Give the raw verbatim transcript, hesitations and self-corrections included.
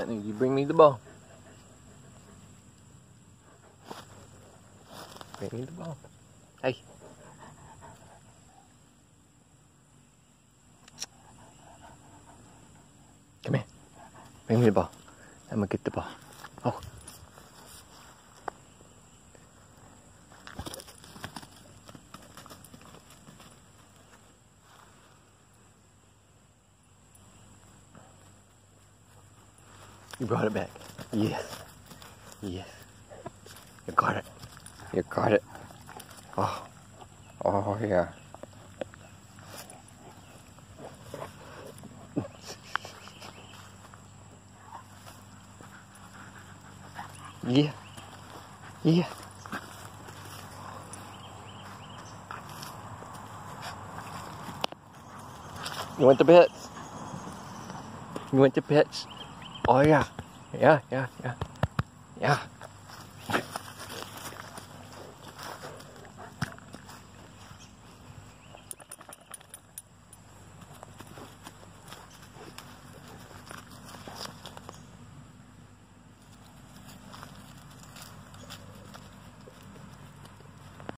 That means you bring me the ball. Bring me the ball. Hey. Come here. Bring me the ball. I'm gonna get the ball. Oh. You brought it back. Yes. Yes. You got it. You got it. Oh. Oh, yeah. Yeah. Yeah. You want the pets? You want the pets? Oh, yeah. Yeah, yeah, yeah. Yeah.